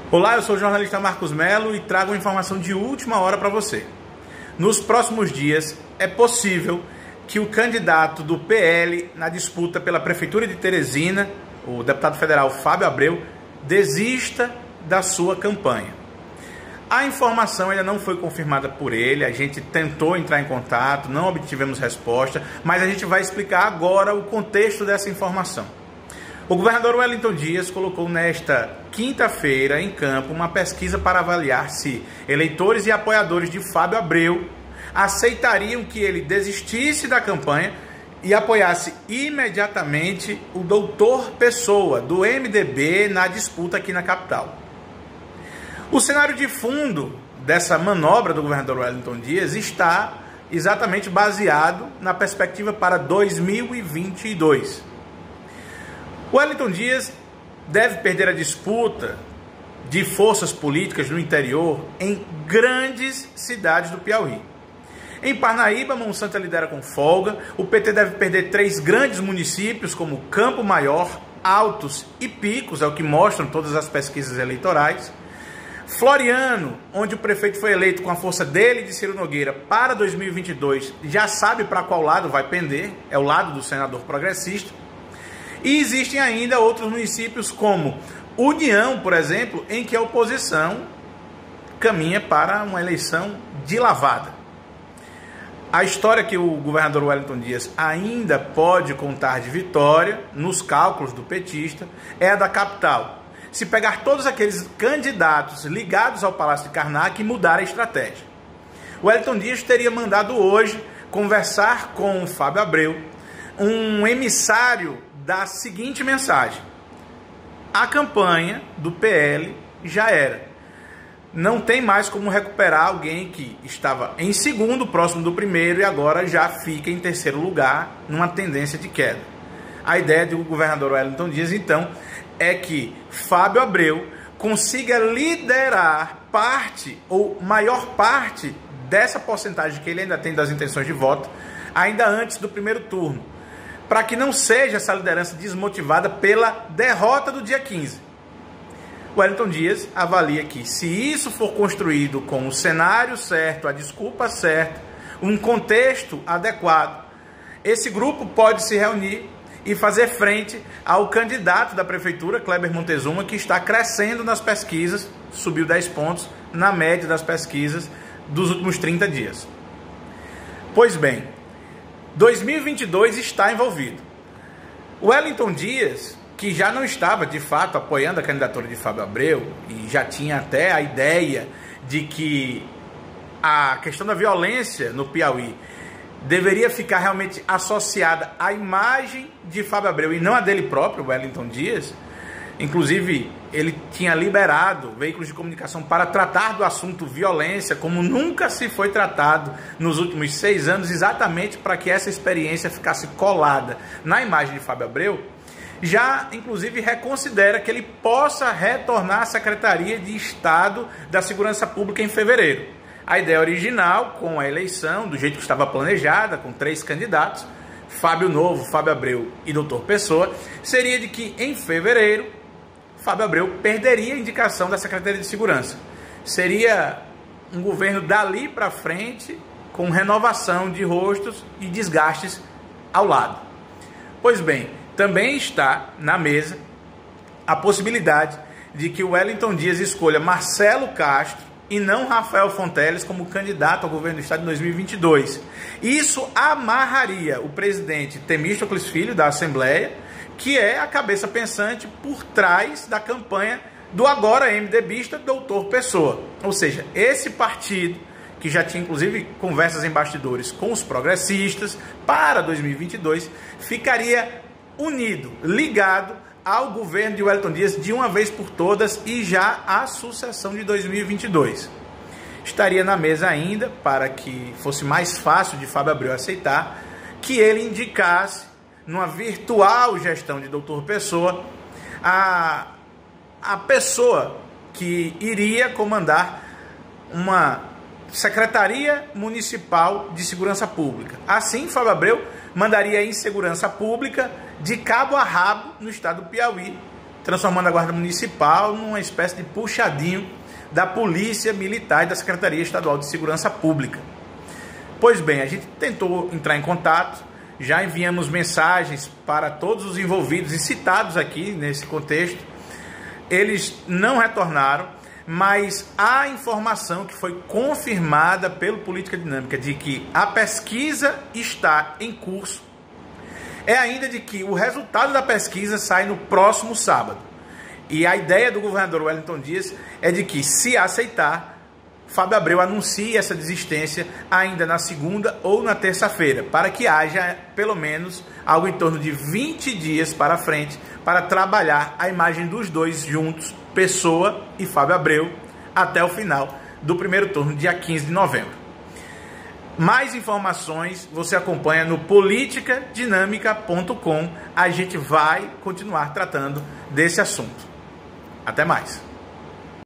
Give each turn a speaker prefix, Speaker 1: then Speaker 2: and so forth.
Speaker 1: Olá, eu sou o jornalista Marcos Melo e trago uma informação de última hora para você. Nos próximos dias, é possível que o candidato do PL na disputa pela Prefeitura de Teresina, o deputado federal Fábio Abreu, desista da sua campanha. A informação ainda não foi confirmada por ele, a gente tentou entrar em contato, não obtivemos resposta, mas a gente vai explicar agora o contexto dessa informação. O governador Wellington Dias colocou nesta quinta-feira em campo uma pesquisa para avaliar se eleitores e apoiadores de Fábio Abreu aceitariam que ele desistisse da campanha e apoiasse imediatamente o doutor Pessoa, do MDB, na disputa aqui na capital. O cenário de fundo dessa manobra do governador Wellington Dias está exatamente baseado na perspectiva para 2022. O Wellington Dias deve perder a disputa de forças políticas no interior em grandes cidades do Piauí. Em Parnaíba, Monsanto lidera com folga. O PT deve perder 3 grandes municípios como Campo Maior, Altos e Picos, é o que mostram todas as pesquisas eleitorais. Floriano, onde o prefeito foi eleito com a força dele e de Ciro Nogueira para 2022, já sabe para qual lado vai pender, é o lado do senador progressista. E existem ainda outros municípios como União, por exemplo, em que a oposição caminha para uma eleição de lavada. A história que o governador Wellington Dias ainda pode contar de vitória, nos cálculos do petista, é a da capital. Se pegar todos aqueles candidatos ligados ao Palácio de Karnak e mudar a estratégia. O Wellington Dias teria mandado hoje conversar com o Fábio Abreu, um emissário da seguinte mensagem: a campanha do PL já era. Não tem mais como recuperar alguém que estava em segundo, próximo do primeiro, e agora já fica em terceiro lugar, numa tendência de queda. A ideia do governador Wellington Dias, então, é que Fábio Abreu consiga liderar parte, ou maior parte, dessa porcentagem que ele ainda tem das intenções de voto, ainda antes do primeiro turno, para que não seja essa liderança desmotivada pela derrota do dia 15. Wellington Dias avalia que, se isso for construído com o cenário certo, a desculpa certa, um contexto adequado, esse grupo pode se reunir e fazer frente ao candidato da prefeitura, Kleber Montezuma, que está crescendo nas pesquisas, subiu 10 pontos na média das pesquisas dos últimos 30 dias. Pois bem, 2022 está envolvido. O Wellington Dias, que já não estava de fato apoiando a candidatura de Fábio Abreu e já tinha até a ideia de que a questão da violência no Piauí deveria ficar realmente associada à imagem de Fábio Abreu e não a dele próprio, Wellington Dias. Inclusive, ele tinha liberado veículos de comunicação para tratar do assunto violência como nunca se foi tratado nos últimos 6 anos, exatamente para que essa experiência ficasse colada na imagem de Fábio Abreu. Já, inclusive, reconsidera que ele possa retornar à Secretaria de Estado da Segurança Pública em fevereiro. A ideia original, com a eleição, do jeito que estava planejada, com 3 candidatos, Fábio Novo, Fábio Abreu e Dr. Pessoa, seria de que em fevereiro, Fábio Abreu perderia a indicação da Secretaria de Segurança. Seria um governo dali para frente, com renovação de rostos e desgastes ao lado. Pois bem, também está na mesa a possibilidade de que o Wellington Dias escolha Marcelo Castro e não Rafael Fonteles como candidato ao governo do estado em 2022. Isso amarraria o presidente Temístocles Filho, da Assembleia, que é a cabeça pensante por trás da campanha do agora MDBista Doutor Pessoa. Ou seja, esse partido, que já tinha inclusive conversas em bastidores com os progressistas para 2022, ficaria unido, ligado ao governo de Wellington Dias de uma vez por todas e já à sucessão de 2022. Estaria na mesa ainda, para que fosse mais fácil de Fábio Abreu aceitar, que ele indicasse, numa virtual gestão de Doutor Pessoa, a pessoa que iria comandar uma Secretaria Municipal de Segurança Pública. Assim, Fábio Abreu mandaria em segurança pública de cabo a rabo no estado do Piauí, transformando a Guarda Municipal numa espécie de puxadinho da Polícia Militar e da Secretaria Estadual de Segurança Pública. Pois bem, a gente tentou entrar em contato, já enviamos mensagens para todos os envolvidos e citados aqui nesse contexto. Eles não retornaram, mas a informação que foi confirmada pelo Política Dinâmica de que a pesquisa está em curso é ainda de que o resultado da pesquisa sai no próximo sábado. E a ideia do governador Wellington Dias é de que, se aceitar, Fábio Abreu anuncie essa desistência ainda na segunda ou na terça-feira, para que haja pelo menos algo em torno de 20 dias para frente para trabalhar a imagem dos dois juntos, Pessoa e Fábio Abreu, até o final do primeiro turno, dia 15 de novembro. Mais informações você acompanha no politicadinamica.com. A gente vai continuar tratando desse assunto. Até mais.